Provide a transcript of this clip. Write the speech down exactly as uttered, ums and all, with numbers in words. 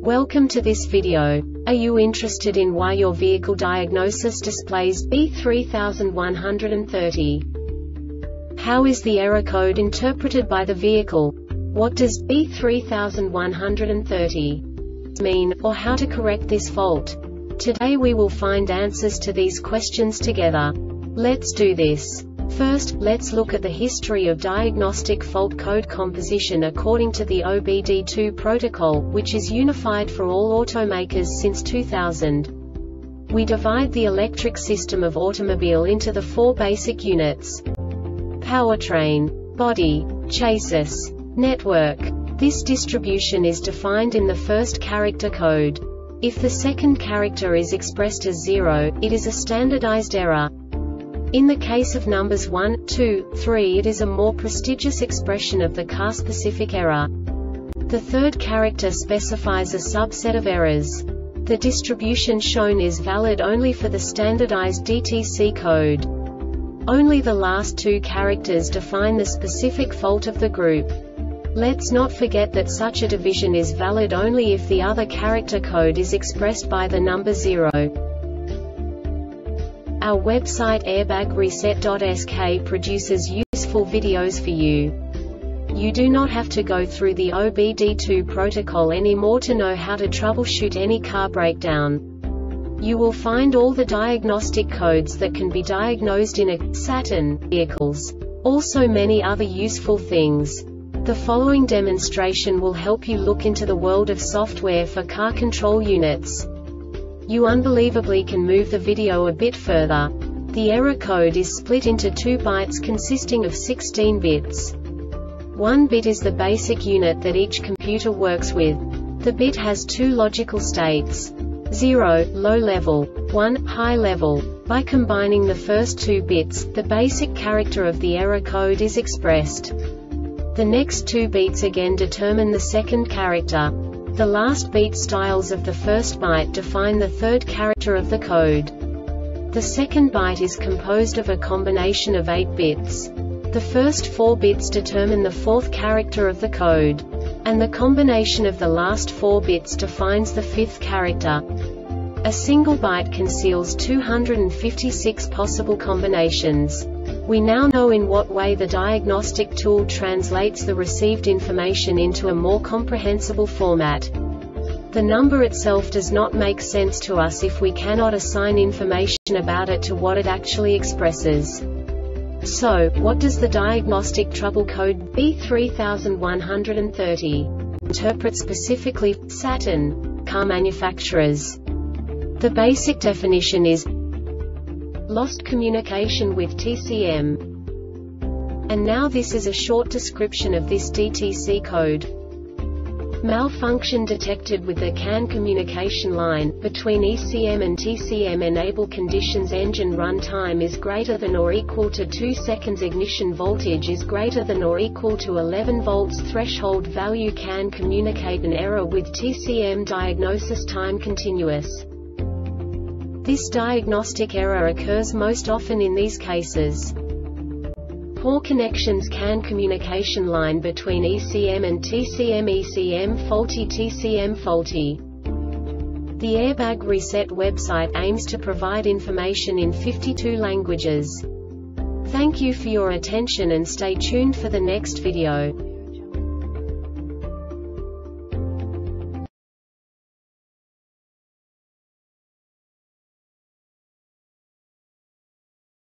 Welcome to this video. Are you interested in why your vehicle diagnosis displays B three one three zero? How is the error code interpreted by the vehicle? What does B three one three zero mean, or how to correct this fault? Today we will find answers to these questions together. Let's do this. First, let's look at the history of diagnostic fault code composition according to the O B D two protocol, which is unified for all automakers since two thousand. We divide the electric system of automobile into the four basic units: powertrain, body, chassis, network. This distribution is defined in the first character code. If the second character is expressed as zero, it is a standardized error. In the case of numbers one, two, three, it is a more prestigious expression of the car-specific error. The third character specifies a subset of errors. The distribution shown is valid only for the standardized D T C code. Only the last two characters define the specific fault of the group. Let's not forget that such a division is valid only if the other character code is expressed by the number zero. Our website airbag reset dot S K produces useful videos for you. You do not have to go through the O B D two protocol anymore to know how to troubleshoot any car breakdown. You will find all the diagnostic codes that can be diagnosed in a Saturn vehicles. Also many other useful things. The following demonstration will help you look into the world of software for car control units. You unbelievably can move the video a bit further. The error code is split into two bytes consisting of sixteen bits. One bit is the basic unit that each computer works with. The bit has two logical states: zero, low level, one, high level. By combining the first two bits, the basic character of the error code is expressed. The next two beats again determine the second character. The last beat styles of the first byte define the third character of the code. The second byte is composed of a combination of eight bits. The first four bits determine the fourth character of the code. And the combination of the last four bits defines the fifth character. A single byte conceals two hundred fifty-six possible combinations. We now know in what way the diagnostic tool translates the received information into a more comprehensible format. The number itself does not make sense to us if we cannot assign information about it to what it actually expresses. So, what does the diagnostic trouble code B three one three zero interpret specifically for Saturn car manufacturers? The basic definition is lost communication with T C M. And now this is a short description of this D T C code. Malfunction detected with the C A N communication line between E C M and T C M. Enable conditions: engine run time is greater than or equal to two seconds, ignition voltage is greater than or equal to eleven volts, threshold value. C A N communicate an error with T C M. Diagnosis time continuous. This diagnostic error occurs most often in these cases: poor connections, C A N communication line between E C M and T C M, E C M faulty, T C M faulty. The Airbag Reset website aims to provide information in fifty-two languages. Thank you for your attention and stay tuned for the next video.